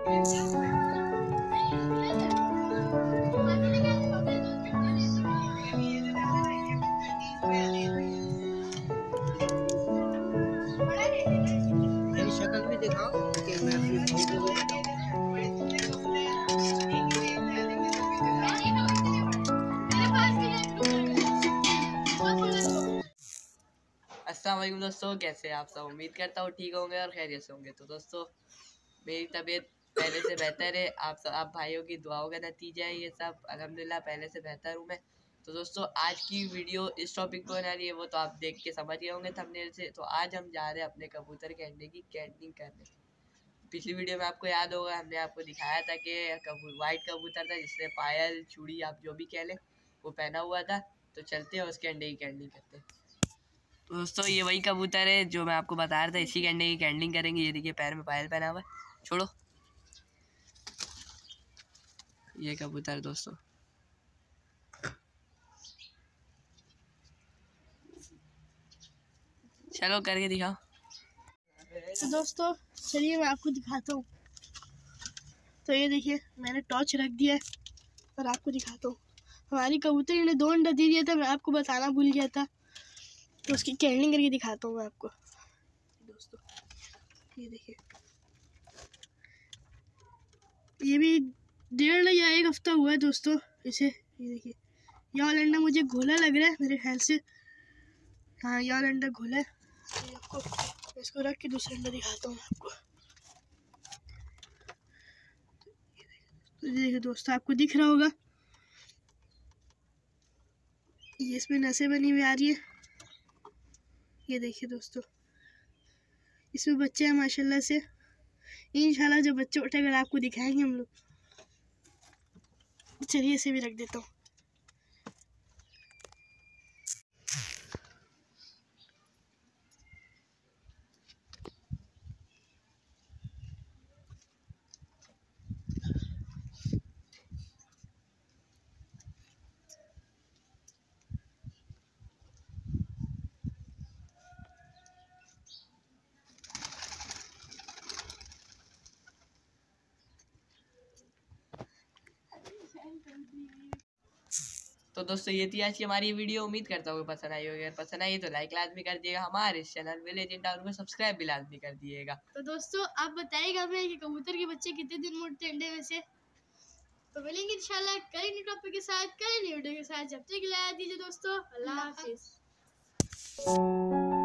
मेरी शक्ल भी दिखाओ कि मैं अपनी भाई को बताऊं। अस्सलाम वालेकुम दोस्तों, कैसे आप सब? उम्मीद करता हूँ ठीक होंगे और खैरियत से होंगे। तो दोस्तों, मेरी तबीयत पहले से बेहतर है। आप भाइयों की दुआओं का नतीजा है ये सब। अल्हम्दुलिल्लाह पहले से बेहतर हूँ मैं। तो दोस्तों, आज की वीडियो इस टॉपिक पर बना रही है, वो तो आप देख के समझ गए होंगे थंबनेल से। तो आज हम जा रहे हैं अपने कबूतर के अंडे की कैंडिंग करने। पिछली वीडियो में आपको याद होगा, हमने आपको दिखाया था कि वाइट कबूतर था जिसने पायल चूड़ी आप जो भी कह लें वो पहना हुआ था। तो चलते हैं उसके अंडे की कैंडिंग करते हैं। तो दोस्तों, ये वही कबूतर है जो मैं आपको बता रहा था, इसी के अंडे की कैंडिंग करेंगे। ये देखिए पैर में पायल पहना हुआ है। छोड़ो, ये कबूतर दोस्तों। चलो करके दिखाओ। तो दोस्तों चलिए मैं आपको दिखाता हूँ। तो ये देखिए मैंने टॉर्च रख दिया है और आपको दिखाता हूँ। हमारी कबूतरी ने 2 अंडा दे दिया था, मैं आपको बताना भूल गया था। तो उसकी कैंडिंग करके दिखाता हूँ मैं आपको। दोस्तों ये देखिए, ये भी 1.5 या 1 हफ्ता हुआ है दोस्तों इसे। ये देखिए, ये वाला अंडा मुझे घोला लग रहा है मेरे ख्याल से। हाँ, ये वाला अंडा घोला है। ये आपको इसको रख के दूसरा अंडा दिखाता हूँ मैं आपको। तो देखिए दोस्तों, आपको दिख रहा होगा, ये इसमें नसें बनी हुई आ रही है। ये देखिए दोस्तों, इसमें बच्चे हैं माशाल्लाह से। इंशाल्लाह जब बच्चे उठेगा आपको दिखाएंगे हम लोग। चलिए इसे भी रख देता हूँ। तो दोस्तों, ये थी आज की हमारी वीडियो। उम्मीद करता हूँ पसंद आई होगी। अगर पसंद आई तो लाइक लाजमी कर दिएगा। हमारे इस चैनल विलेज इन टाउन को सब्सक्राइब भी लाजमी कर दिएगा। तो दोस्तों आप बताइएगा हमें कि कबूतर के बच्चे कितने दिन में उड़ते अंडे में से। तो मिलेंगे इंशाल्लाह कई न्यू टॉपिक के साथ, कई न्यू वीडियो के साथ। जब तक के लिए दीजिए दोस्तों, अल्लाह हाफिज।